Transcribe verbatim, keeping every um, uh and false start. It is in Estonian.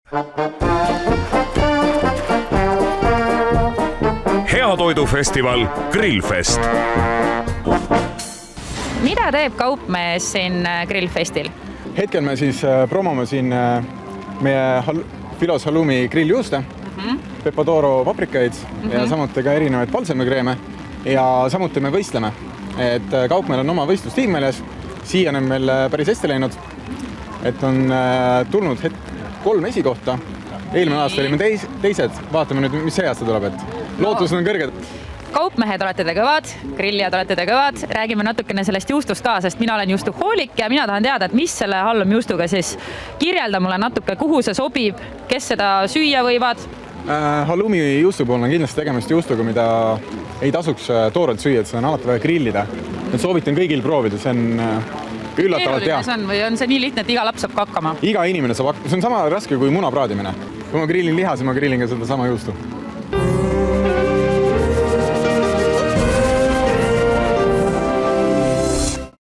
Heatoidufestival Grillfest. Mida teeb kaupmees siin Grillfestil? Hetkel me siis promome siin meie Filos Halloumi grilljuuste, mm-hmm. Pepodoro paprikaid mm-hmm. ja samuti ka erinevaid balsamikreeme ja samuti me võistleme. Et kaupmeel on oma võistlustiim meeles, siiani on meil päris hästi läinud, et on tulnud hetk kolm esikohta. Eelmine aasta olime teis, teised, vaatame nüüd, mis see aasta tuleb, et lootus on kõrged. Kaupmehed olete te kõvad, grillijad olete te kõvad, räägime natukene sellest juustust ka, sest mina olen juustuhoolik ja mina tahan teada, et mis selle Halloumi juustuga siis kirjelda mulle natuke, kuhu see sobib, kes seda süüa võivad? Äh, Halloumi juustu puhul on kindlasti tegemist juustuga, mida ei tasuks toorelt süüa, et seda on alati vaja grillida. Et soovitan kõigil proovida, see on üllatavalt hea. On, või on see nii lihtne, et iga laps saab ka hakkama? Iga inimene saab hakkama, see on sama raske kui muna praadimine. Kui ma grillin liha, siis ma grillin ka seda sama juustu.